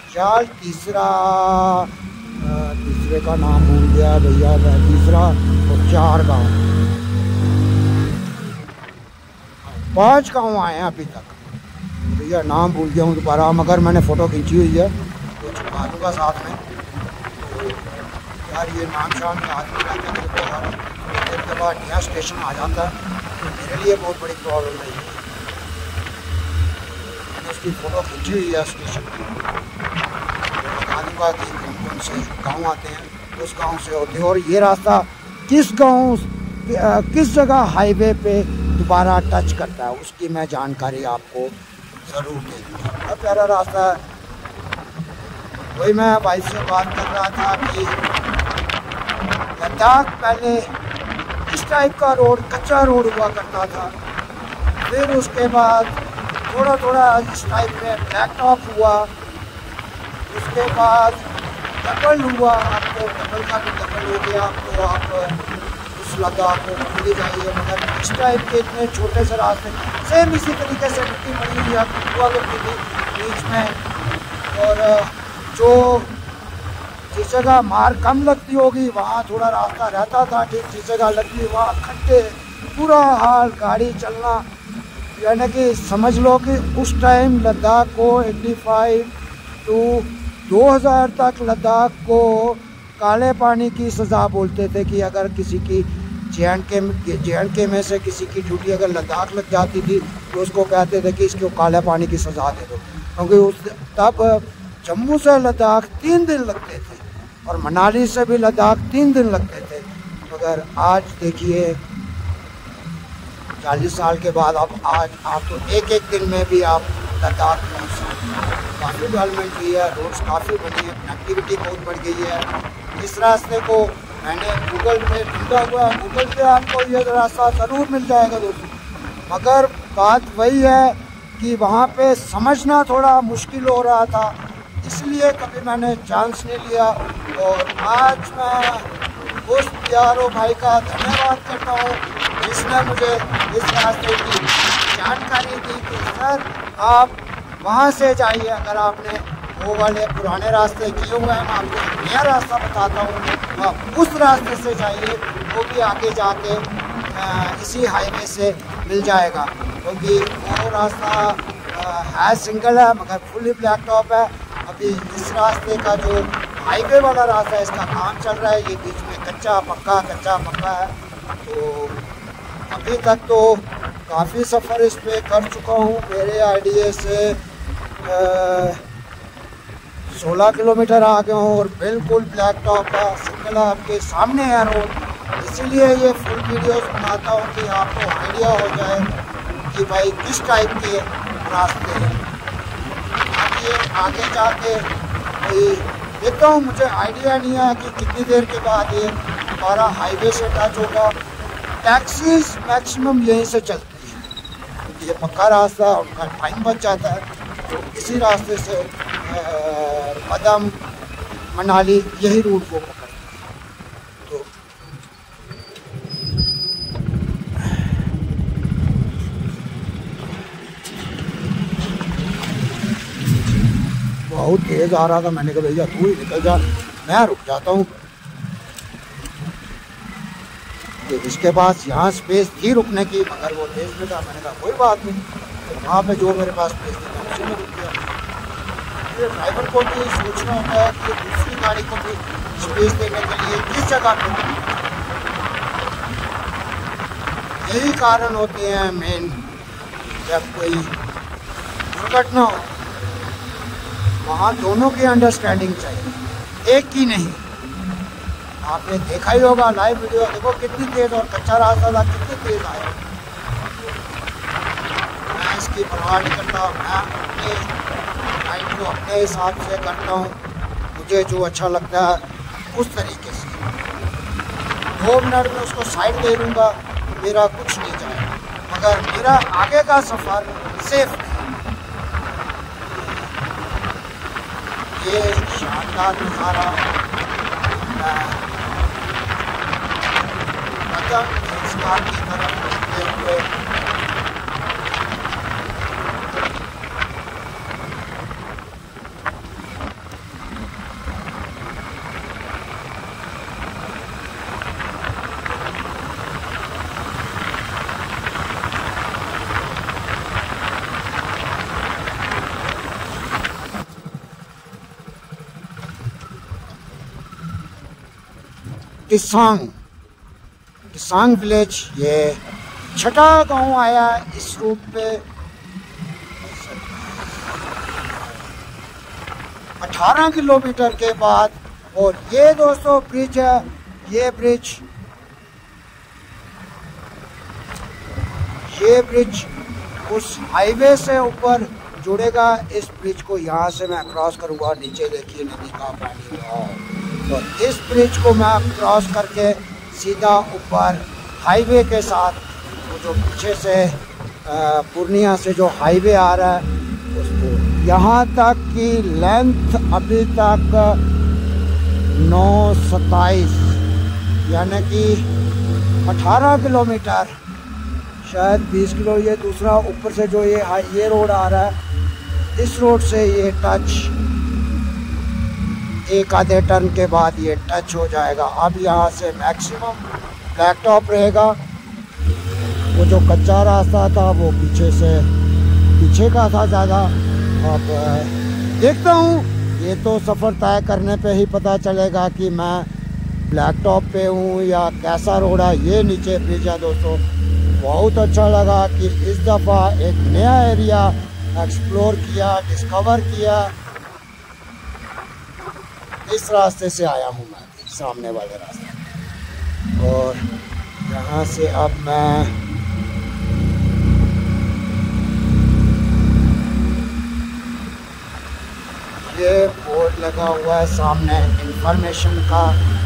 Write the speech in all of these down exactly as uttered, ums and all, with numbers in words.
जाल तीसरा, तीसरे का नाम भूल गया भैया, तीसरा और चार गांव, पांच गांव आए हैं अभी तक भैया, नाम भूल गया हूँ दोबारा, मगर मैंने फ़ोटो खींची हुई है तो छुपा दूँगा साथ में। तो यार ये नाम शाम याद नहीं रहता मेरे को, यार देर के बाद नया स्टेशन आ जाता है तो मेरे लिए बहुत बड़ी प्रॉब्लम है। मैंने उसकी फ़ोटो खींची हुई है स्टेशन की, बता दूँगा कि कौन कौन से गाँव आते हैं, उस गाँव से होते हैं और ये रास्ता किस गाँव किस जगह हाईवे पे दोबारा टच करता है उसकी मैं जानकारी आपको ज़रूर दे दूँगा। बहुत प्यारा रास्ता है। वही मैं भाई से बात कर रहा था कि लद्दाख पहले इस टाइप का रोड, कच्चा रोड हुआ करता था, फिर उसके बाद थोड़ा थोड़ा इस टाइप में ब्लैक टॉप हुआ, उसके बाद डबल हुआ, आपको डबल का भी डबल हो गया, तो आप उस लद्दाख को भूल जाइए। मगर इस टाइप के इतने छोटे से रास्ते सेम इसी तरीके से मिट्टी पड़ी हुई हुआ करती थी बीच में, और जो जिस जगह मार कम लगती होगी वहाँ थोड़ा रास्ता रहता था ठीक, जिस जगह लगती वहाँ खड्डे, पूरा हाल गाड़ी चलना, यानी कि समझ लो कि उस टाइम लद्दाख को पचासी टू दो हज़ार तक लद्दाख को काले पानी की सज़ा बोलते थे कि अगर किसी की जे एंड के जे एंड के में से किसी की ड्यूटी अगर लद्दाख लग जाती थी तो उसको कहते थे कि इसको काले पानी की सज़ा दे दो, क्योंकि उस तब जम्मू से लद्दाख तीन दिन लगते थे और मनाली से भी लद्दाख तीन दिन लगते थे। मगर आज देखिए चालीस साल के बाद अब आज आप तो एक एक दिन में भी आप लद्दाख पहुँच सकते हैं। काफ़ी डेवलपमेंट हुई है, रोड्स काफ़ी बनी है, कनेक्टिविटी बहुत बढ़ गई है। इस रास्ते को मैंने गूगल पे ढूंढा हुआ है, गूगल पे आपको ये रास्ता ज़रूर मिल जाएगा दोस्तों, मगर बात वही है कि वहाँ पे समझना थोड़ा मुश्किल हो रहा था, इसलिए कभी मैंने चांस नहीं लिया। और आज मैं उस प्यारो भाई का धन्यवाद करता हूँ जिसने मुझे इस रास्ते की जानकारी दी कि सर आप वहाँ से जाइए, अगर आपने वो वाले पुराने रास्ते किए हुए हैं, मैं आपको नया रास्ता बताता हूँ, आप उस रास्ते से जाइए, वो भी आगे जाके इसी हाईवे से मिल जाएगा, क्योंकि वो रास्ता है सिंगल है मगर फुली ब्लैक टॉप है। अभी इस रास्ते का जो हाईवे वाला रास्ता है इसका काम चल रहा है, ये बीच में कच्चा पक्का कच्चा पक्का है। तो अभी तक तो काफ़ी सफ़र इस पर कर चुका हूँ, मेरे आइडिया से सोलह किलोमीटर आ गया हूँ और बिल्कुल ब्लैक टॉप है, सिंगल है, आपके सामने है रोड। इसीलिए ये फुल वीडियोस बनाता हूँ कि आपको आइडिया हो जाए कि भाई किस टाइप के रास्ते हैं। आगे आगे जाके भाई देखता हूँ, मुझे आइडिया नहीं है कि कितनी देर के बाद ये हमारा हाईवे से टच होगा। टैक्सीज मैक्सिमम यहीं से चलती हैं क्योंकि ये पक्का रास्ता, उनका टाइम बच जाता है, तो इसी रास्ते से मदम मनाली यही रूट वो पकड़ते हैं। तो बहुत तेज़ आ रहा था, मैंने कहा भैया तू ही निकल जा, मैं रुक जाता हूँ। इसके पास यहाँ स्पेस थी रुकने की मगर वो तेज़ में था, मैंने कहा कोई बात नहीं, तो वहाँ पे जो मेरे पास स्पेस थी मैं उसी में रुक गया। फिर ड्राइवर को भी सोचना होता है कि दूसरी गाड़ी को भी स्पेस देने के लिए किस जगह पे, यही कारण होते हैं मेन। जब कोई दुर्घटना हो वहाँ दोनों की अंडरस्टैंडिंग चाहिए, एक की नहीं। आपने देखा ही होगा लाइव वीडियो, देखो कितनी तेज़ और कच्चा रास्ता था, कितनी तेज़ आया। मैं इसकी परवाह नहीं करता, मैं अपने लाइफ को अपने हिसाब से करता हूँ, मुझे जो अच्छा लगता है उस तरीके से। दो मिनट में उसको साइड दे दूँगा, मेरा कुछ नहीं जाएगा, मगर मेरा आगे का सफ़र सेफ नहीं। ये शानदार नज़ारा संस्कार की तरफ देखते हुए टिसांग टिसांग विलेज, ये छठा गांव आया इस रूट पे। अठारह किलोमीटर के बाद, और ये दोस्तों ब्रिज है, ये ब्रिज ये ब्रिज उस हाईवे से ऊपर जुड़ेगा। इस ब्रिज को यहाँ से मैं क्रॉस करूँगा, नीचे देखिए नदी का पानी है। तो इस ब्रिज को मैं क्रॉस करके सीधा ऊपर हाईवे के साथ, वो जो पीछे से पूर्णिया से जो हाईवे आ रहा है उसको, यहाँ तक की लेंथ अभी तक नौ सत्ताईस यानी कि अठारह किलोमीटर, शायद बीस किलो। ये दूसरा ऊपर से जो ये ये रोड आ रहा है, इस रोड से ये टच एक आधे टर्न के बाद ये टच हो जाएगा। अब यहाँ से मैक्सिमम ब्लैक टॉप रहेगा। वो जो कच्चा रास्ता था वो पीछे से पीछे का था ज़्यादा। अब देखता हूँ, ये तो सफ़र तय करने पे ही पता चलेगा कि मैं ब्लैक टॉप पे हूँ या कैसा रोड है। ये नीचे ब्रिज है दोस्तों, बहुत अच्छा लगा कि इस दफ़ा एक नया एरिया एक्सप्लोर किया, डिस्कवर किया। इस रास्ते से आया हूँ मैं, सामने वाले रास्ते, और यहाँ से अब मैं ये बोर्ड लगा हुआ है सामने इंफॉर्मेशन का।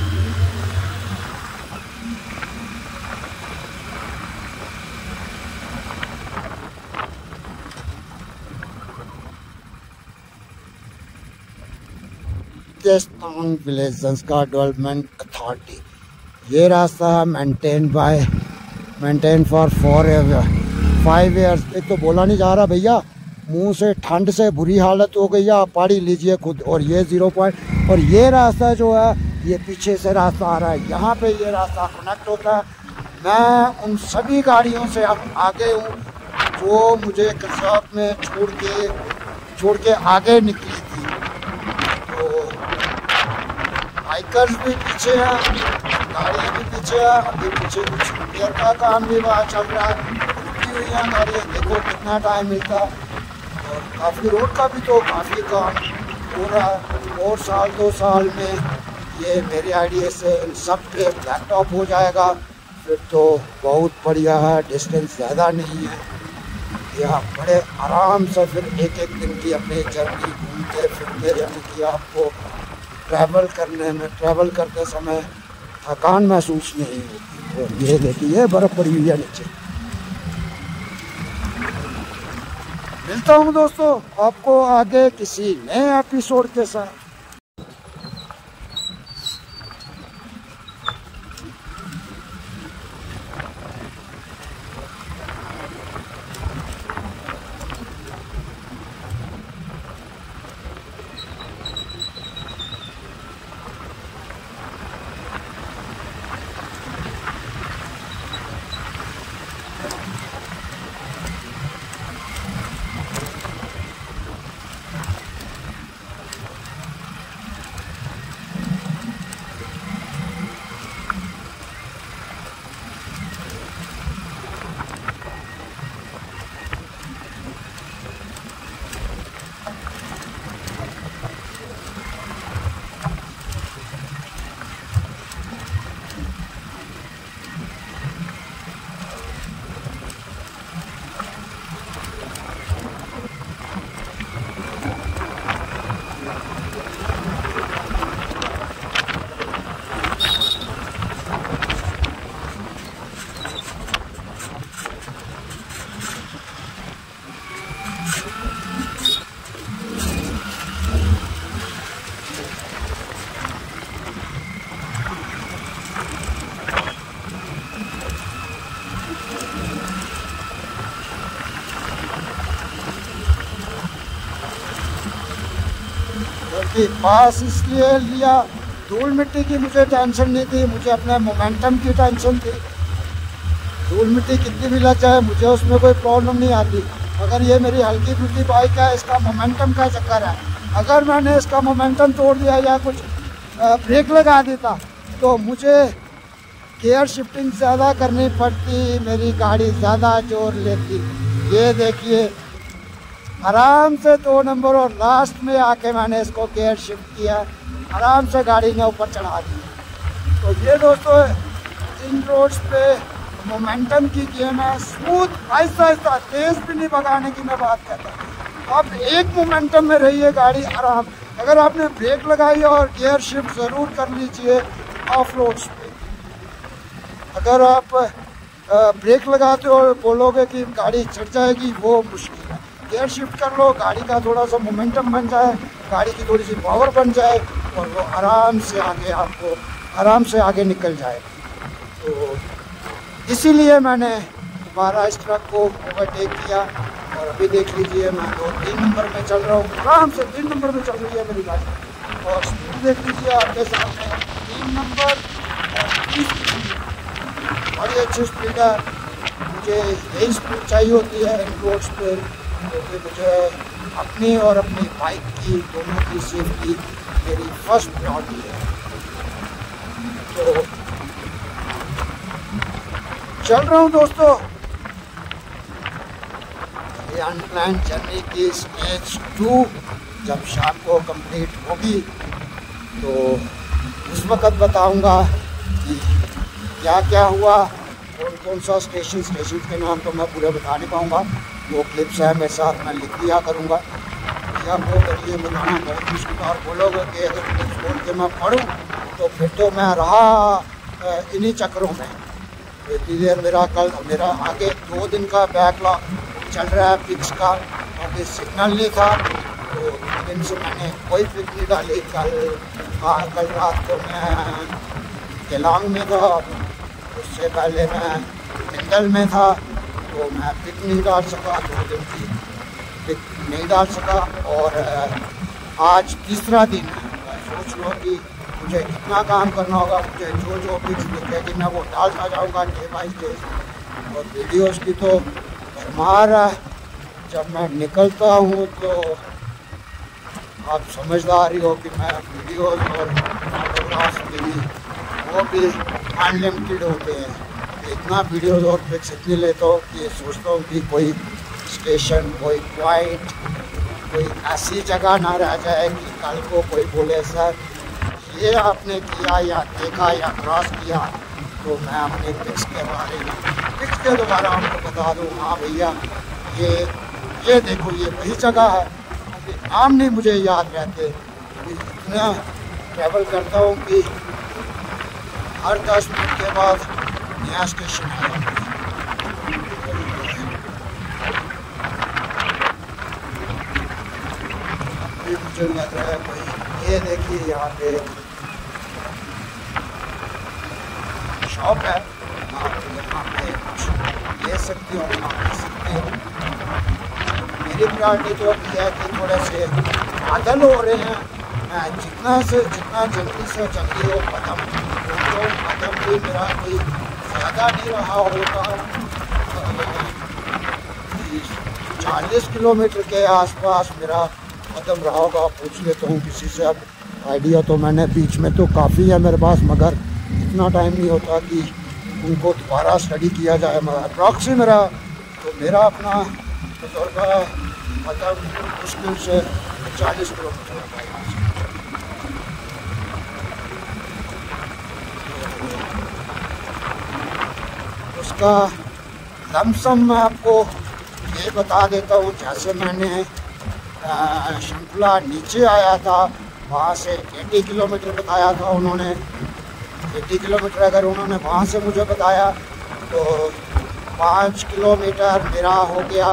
विलेजेस का डेवलपमेंट अथॉरिटी, ये रास्ता है maintain by maintain for four five years. एक तो बोला नहीं जा रहा भैया, मुंह से ठंड से बुरी हालत हो गई है, आप पढ़ी लीजिए खुद। और ये ज़ीरो पॉइंट, और ये रास्ता जो है ये पीछे से रास्ता आ रहा है, यहाँ पे ये रास्ता कनेक्ट होता है। मैं उन सभी गाड़ियों से अब आगे हूँ जो मुझे कसाब में छोड़ के छोड़ के आगे निकली थी। तो बाइकर्स भी पीछे हैं, गाड़ियाँ भी पीछे हैं। अभी पीछे कुछ रिपेयर का काम भी वहाँ चल रहा है, रुकी हुई हैं गाड़ियाँ, देखो कितना टाइम मिलता है। और काफ़ी रोड का भी तो काफ़ी काम हो रहा है, और साल दो साल में ये मेरे आइडिया से इन सब पे ब्लैक टॉप हो जाएगा। फिर तो बहुत बढ़िया है, डिस्टेंस ज़्यादा नहीं है, या बड़े आराम से फिर एक एक दिन की अपनी जर्नी घूमते फिरते, यानी कि आपको ट्रैवल करने में ट्रैवल करते समय थकान महसूस नहीं होगी। और ये देखिए बर्फ़ पड़ी हुई है नीचे। मिलता हूँ दोस्तों आपको आगे किसी नए एपिसोड के साथ। पास इसलिए लिया, धूल मिट्टी की मुझे टेंशन नहीं थी, मुझे अपने मोमेंटम की टेंशन थी। धूल मिट्टी कितनी भी लग जाए मुझे उसमें कोई प्रॉब्लम नहीं आती। अगर ये मेरी हल्की फुल्की बाइक है, इसका मोमेंटम का चक्कर है। अगर मैंने इसका मोमेंटम तोड़ दिया या कुछ ब्रेक लगा देता तो मुझे गियर शिफ्टिंग ज़्यादा करनी पड़ती, मेरी गाड़ी ज़्यादा जोर लेती। ये देखिए आराम से दो नंबर और लास्ट में आके मैंने इसको गियर शिफ्ट किया, आराम से गाड़ी ने ऊपर चढ़ा दी। तो ये दोस्तों इन रोड्स पे मोमेंटम की गेम है, स्मूथ आहिस्ता आहिस्ता, तेज़ भी नहीं भगाने की मैं बात करता। आप एक मोमेंटम में रहिए, गाड़ी आराम। अगर आपने ब्रेक लगाई और गियर शिफ्ट ज़रूर कर लीजिए ऑफ रोड्स पे। अगर आप ब्रेक लगाते हो और बोलोगे कि गाड़ी चढ़ जाएगी, वो मुश्किल है। गियर शिफ्ट कर लो, गाड़ी का थोड़ा सा मोमेंटम बन जाए, गाड़ी की थोड़ी सी पावर बन जाए और वो आराम से आगे आपको आराम से आगे निकल जाए। तो इसीलिए मैंने दोबारा इस ट्रक को ओवरटेक किया और अभी देख लीजिए मैं दो तीन नंबर में चल रहा हूँ, आराम से तीन नंबर में चल रही है मेरी गाड़ी। और स्पीड देख लीजिए आपके सामने, तीन नंबर बड़ी अच्छी स्पीड है। मुझे यही स्पीड चाहिए होती है इन रोड्स पे, क्योंकि मुझे अपनी और अपनी बाइक की दोनों की सेफ्टी मेरी फर्स्ट प्रायोरिटी है। तो चल रहा हूँ दोस्तों, ये अनप्लान जर्नी की स्टेज टू जब शाम को कंप्लीट होगी तो उस वक़्त बताऊँगा कि क्या क्या हुआ, कौन कौन सा स्टेशन स्टेशन के नाम तो मैं पूरे बता नहीं पाऊँगा। वो क्लिप्स है मेरे साथ, मैं लिख दिया करूँगा। या वो करिए बताना बहुत मुश्किल, और बोलोगे कि अगर क्लिप्स बोल के मैं पढ़ूँ तो फिर तो मैं रहा इन्हीं चक्करों में। तो इतनी देर मेरा कल मेरा आगे दो दिन का बैकलॉग चल रहा है पिक्स का, अभी सिग्नल नहीं था तो दो दिन से मैंने कोई पिक नहीं डाली। कल हाँ कल रात को मैं केलांग में था, उससे पहले मैं मिंगल में था, तो मैं पिक नहीं डाल सका, दो दिन की पिक नहीं डाल सका। और आज तीसरा दिन है, सोच लो कि मुझे कितना काम करना होगा। मुझे जो जो पिक्स दिखेगी मैं वो डालता जाऊँगा डे बाई डे। और वीडियोस की तो भरमार है, जब मैं निकलता हूँ तो आप समझदार ही हो कि मैं वीडियोस और फोटोग्राफ्स के लिए वो भी अनलिमिटेड होते हैं। इतना वीडियोस और पिक्स इतनी लेता हूँ कि सोचता हूँ कि कोई स्टेशन, कोई पॉइंट, कोई ऐसी जगह ना रह जाए कि कल को कोई बोले सर ये आपने किया या देखा या क्रॉस किया, तो मैं अपने पिक्स के बारे में पिक्स के दोबारा आपको बता दूँ, हाँ भैया ये ये देखो ये वही जगह है। नाम नहीं मुझे याद रहते, इतना ट्रैवल करता हूँ कि हर दस मिनट के बाद नया स्टेशन है। अभी मुझे लग रहा है कोई, ये देखिए यहाँ पे शॉप है, आप यहाँ पे कुछ ले सकते हो, आप ले सकते हो। मेरी प्रायोरिटी तो अभी है कि थोड़े से बादल हो रहे हैं, मैं जितना से जितना जल्दी से जल्दी हो खत्म तो खत्म भी मेरा कोई ज़्यादा नहीं रहा होगा। चालीस किलोमीटर के आसपास मेरा खत्म रहा होगा। पूछ लेता हूँ किसी से, अब आइडिया तो मैंने बीच में तो काफ़ी है मेरे पास, मगर इतना टाइम नहीं होता कि उनको दोबारा स्टडी किया जाए। मगर अप्रॉक्सी मेरा तो मेरा अपना तजुर्बा मतलब मुश्किल से चालीस किलोमीटर होता है यहाँ से। उसका लमसम मैं आपको ये बता देता हूँ, जैसे मैंने शंकुला नीचे आया था वहाँ से अस्सी किलोमीटर बताया था उन्होंने। अस्सी किलोमीटर अगर उन्होंने वहाँ से मुझे बताया तो पाँच किलोमीटर मेरा हो गया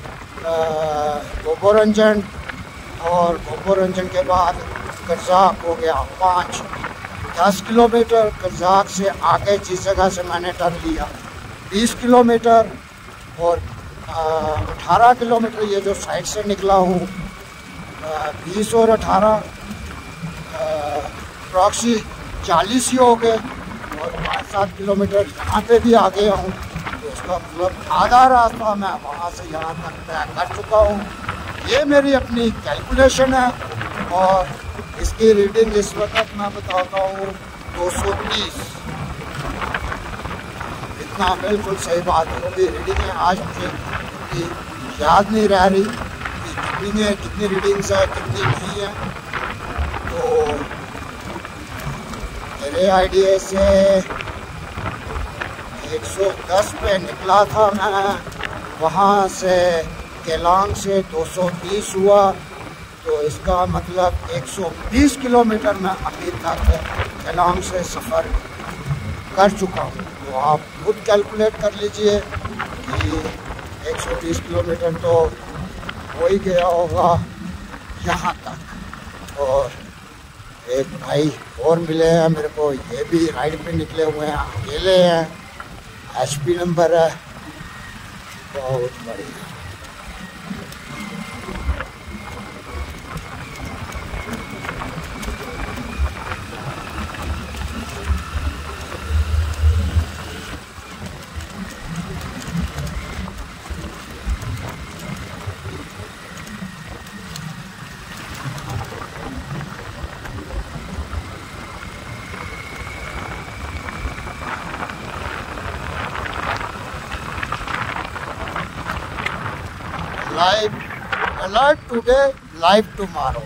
गोबोरंजन, और गोबोरंजन के बाद करजाक हो गया पाँच। दस किलोमीटर करजाक से आगे जिस जगह से मैंने टर्न लिया बीस किलोमीटर, और अठारह किलोमीटर ये जो साइड से निकला हूँ, बीस और अठारह प्रॉक्सी चालीस ही हो गए, और पाँच सात किलोमीटर यहाँ पे भी आ गया हूँ। तो उसका मतलब आधा रास्ता मैं वहाँ से यहाँ तक तय कर चुका हूँ। ये मेरी अपनी कैलकुलेशन है, और इसकी रीडिंग इस वक्त मैं बताता हूँ दो सौ तीस, इतना बिल्कुल सही बात है। क्योंकि रीडिंग आज मुझे कितनी याद नहीं रह रही कि कितनी है, कितनी रीडिंग्स है, कितनी नहीं है। तो मेरे आइडिया से एक सौ दस पे निकला था मैं, वहाँ से केलांग से दो सौ तीस हुआ, तो इसका मतलब एक सौ बीस किलोमीटर मैं अभी तक केलांग से सफ़र कर चुका हूँ। तो आप खुद कैलकुलेट कर लीजिए कि एक सौ बीस किलोमीटर तो हो ही गया होगा यहाँ तक। और एक भाई और मिले हैं मेरे को, ये भी राइड पे निकले हुए हैं, अकेले हैं, एच पी नंबर है, बहुत बढ़िया। Live alert today, live tomorrow.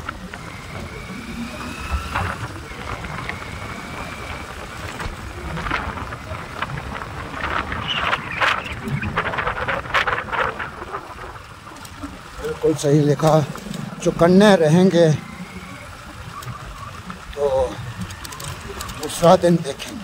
बिल्कुल सही लिखा, चौकन्ने रहेंगे तो दूसरा दिन देखेंगे।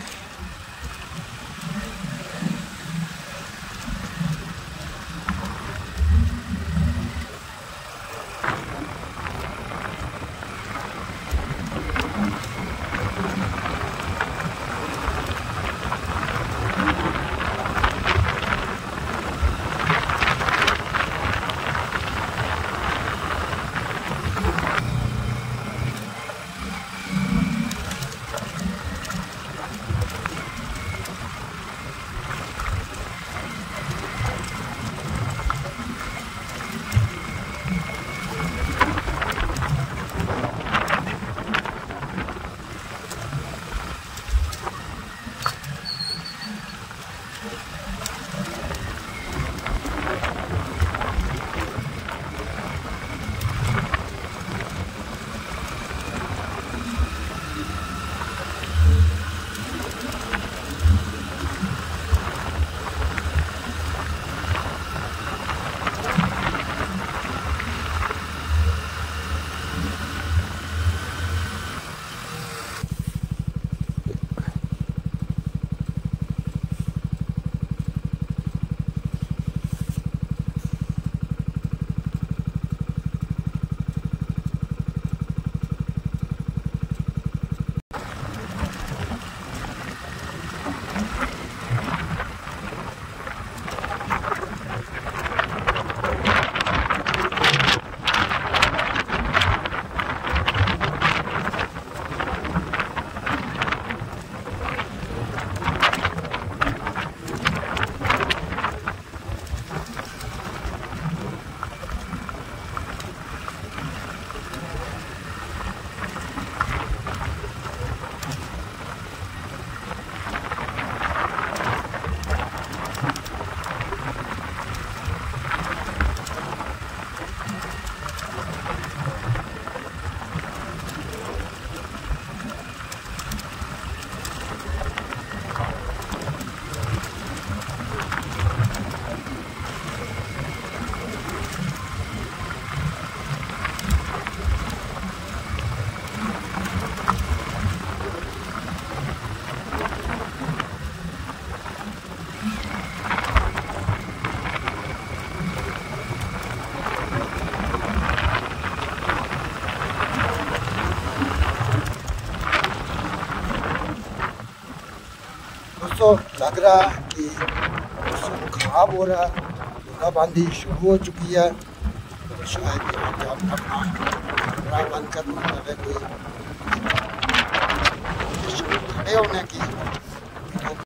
तो लग रहा है कि मौसम ख़राब हो रहा है, बूंदाबांदी शुरू हो चुकी है, तो शायद जब अपना कमरा बंद कर मतलब कोई खड़े होने की